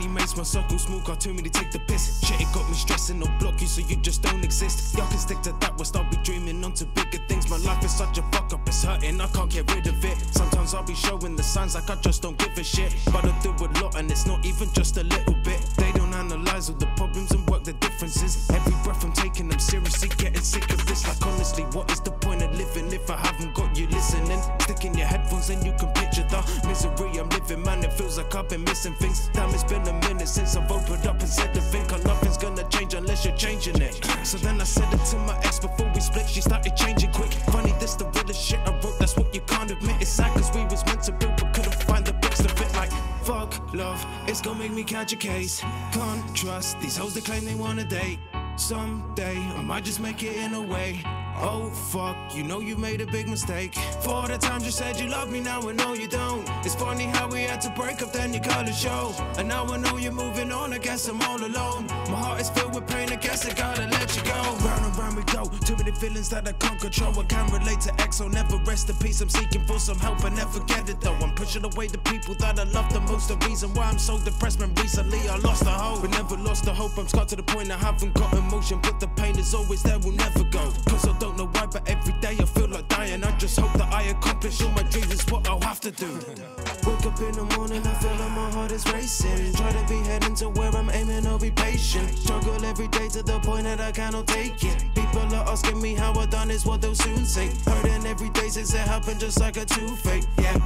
mates, my circle smooth, got too many take the piss. Shit, it got me stressing, no block you so you just don't exist. Y'all can stick to that, we'll start be dreaming onto bigger things. My life is such a fuck up, it's hurting, I can't get rid of it. Sometimes I'll be showing the signs like I just don't give a shit. But I do a lot and it's not even just a little bit. They don't analyze all the problems and work the differences. Every breath I'm taking, I'm seriously getting sick of this. Like honestly, what is the point of living if I haven't got you listening? Stick in your headphones and you can picture the misery I'm living, man. It feels like I've been missing things. Damn, it's been a minute since I've opened up and said the thing. Cause nothing's gonna change unless you're changing it. So then I said it to my ex before we split. She started changing quick. Funny, this the realest shit I wrote, that's what you can't admit. It's sad cause we was meant to build but couldn't find the bricks to fit. Like, fuck love, it's gonna make me catch a case. Can't trust these hoes that claim they wanna date. Someday I might just make it in a way. Oh fuck, you know you made a big mistake. For all the times you said you love me, now I know you don't. It's funny how we had to break up, then you call it show. And now I know you're moving on, I guess I'm all alone. My heart is filled with pain, I guess I gotta let you go. Round and round we go, too many feelings that I can't control. I can't relate to X, so never rest in peace. I'm seeking for some help, I never get it though. I'm pushing away the people that I love the most. The reason why I'm so depressed, man, recently I lost the hope. But never lost the hope, I'm scarred to the point I haven't got emotion. But the pain is always there, will never go. Cause I don't know why, but every day I feel like dying. I just hope that I accomplish all my dreams, is what I'll have to do. Wake up in the morning, I feel like my heart is racing. Try to be heading to where I'm aiming, I'll be patient. Struggle every day to the point that I cannot take it. People are asking me how I done is what they'll soon say. Hurting every day since it happened, just like a toothache.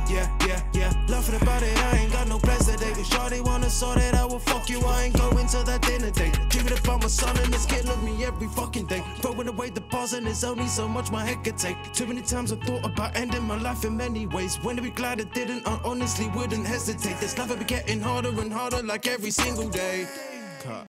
Yeah. Laughing about it, I ain't got no plans today. But sure they wanna sort it out, well fuck you, I ain't going to that dinner date. Dreaming about my son and it's killing me every fucking day. Throwing away the pause and there's only so much my head could take. Too many times I thought about ending my life in many ways. When to be glad I didn't, I honestly wouldn't hesitate. This life will be getting harder and harder like every single day.